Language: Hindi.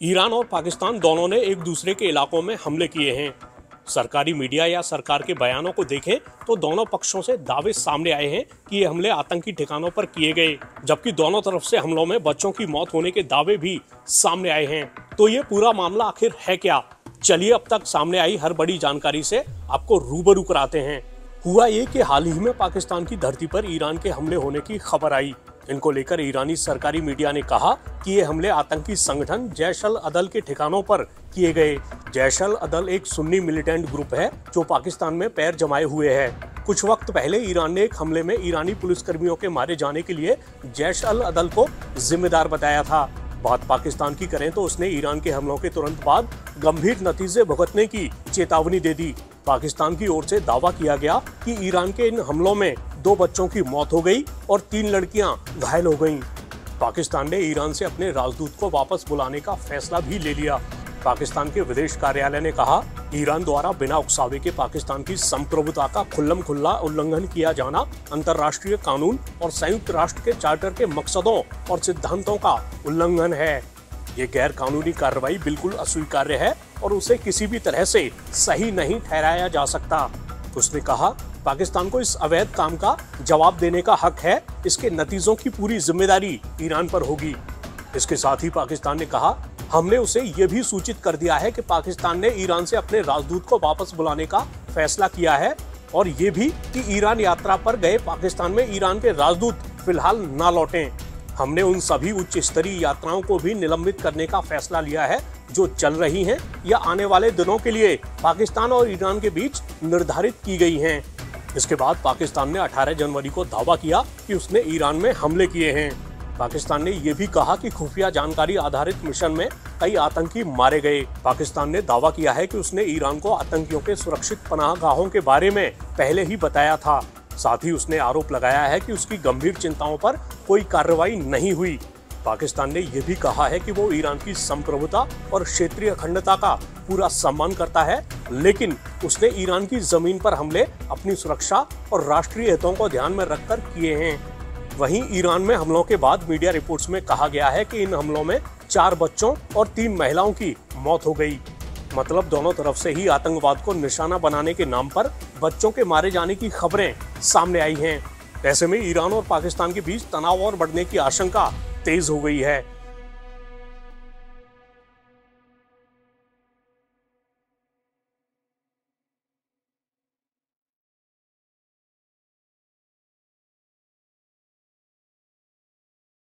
ईरान और पाकिस्तान दोनों ने एक दूसरे के इलाकों में हमले किए हैं। सरकारी मीडिया या सरकार के बयानों को देखें तो दोनों पक्षों से दावे सामने आए हैं कि ये हमले आतंकी ठिकानों पर किए गए, जबकि दोनों तरफ से हमलों में बच्चों की मौत होने के दावे भी सामने आए हैं। तो ये पूरा मामला आखिर है क्या? चलिए अब तक सामने आई हर बड़ी जानकारी से आपको रूबरू कराते हैं। हुआ ये कि हाल ही में पाकिस्तान की धरती पर ईरान के हमले होने की खबर आई। इनको लेकर ईरानी सरकारी मीडिया ने कहा कि ये हमले आतंकी संगठन जैश अल अदल के ठिकानों पर किए गए। जैश अल अदल एक सुन्नी मिलिटेंट ग्रुप है जो पाकिस्तान में पैर जमाए हुए है। कुछ वक्त पहले ईरान ने एक हमले में ईरानी पुलिसकर्मियों के मारे जाने के लिए जैश अल अदल को जिम्मेदार बताया था। बात पाकिस्तान की करें तो उसने ईरान के हमलों के तुरंत बाद गंभीर नतीजे भुगतने की चेतावनी दे दी। पाकिस्तान की ओर से दावा किया गया कि ईरान के इन हमलों में 2 बच्चों की मौत हो गई और 3 लड़कियां घायल हो गईं। पाकिस्तान ने ईरान से अपने राजदूत को वापस बुलाने का फैसला भी ले लिया। पाकिस्तान के विदेश कार्यालय ने कहा, ईरान द्वारा बिना उकसावे के पाकिस्तान की संप्रभुता का खुल्लम-खुल्ला उल्लंघन किया जाना अंतर्राष्ट्रीय कानून और संयुक्त राष्ट्र के चार्टर के मकसदों और सिद्धांतों का उल्लंघन है। ये गैर कानूनी कार्रवाई बिल्कुल अस्वीकार्य है और उसे किसी भी तरह से सही नहीं ठहराया जा सकता। उसने कहा, पाकिस्तान को इस अवैध काम का जवाब देने का हक है। इसके नतीजों की पूरी जिम्मेदारी ईरान पर होगी। इसके साथ ही पाकिस्तान ने कहा, हमने उसे ये भी सूचित कर दिया है कि पाकिस्तान ने ईरान से अपने राजदूत को वापस बुलाने का फैसला किया है और ये भी कि ईरान यात्रा पर गए पाकिस्तान में ईरान के राजदूत फिलहाल ना लौटें। हमने उन सभी उच्च स्तरीय यात्राओं को भी निलंबित करने का फैसला लिया है जो चल रही हैं या आने वाले दिनों के लिए पाकिस्तान और ईरान के बीच निर्धारित की गई हैं। इसके बाद पाकिस्तान ने 18 जनवरी को दावा किया कि उसने ईरान में हमले किए हैं। पाकिस्तान ने यह भी कहा कि खुफिया जानकारी आधारित मिशन में कई आतंकी मारे गए। पाकिस्तान ने दावा किया है कि उसने ईरान को आतंकियों के सुरक्षित पनाहगाहों के बारे में पहले ही बताया था। साथ ही उसने आरोप लगाया है कि उसकी गंभीर चिंताओं पर कोई कार्रवाई नहीं हुई। पाकिस्तान ने यह भी कहा है कि वो ईरान की संप्रभुता और क्षेत्रीय अखंडता का पूरा सम्मान करता है, लेकिन उसने ईरान की जमीन पर हमले अपनी सुरक्षा और राष्ट्रीय हितों को ध्यान में रखकर किए हैं। वहीं ईरान में हमलों के बाद मीडिया रिपोर्ट्स में कहा गया है कि इन हमलों में 4 बच्चों और 3 महिलाओं की मौत हो गई। मतलब दोनों तरफ से ही आतंकवाद को निशाना बनाने के नाम पर बच्चों के मारे जाने की खबरें सामने आई हैं। ऐसे में ईरान और पाकिस्तान के बीच तनाव और बढ़ने की आशंका तेज हो गई है।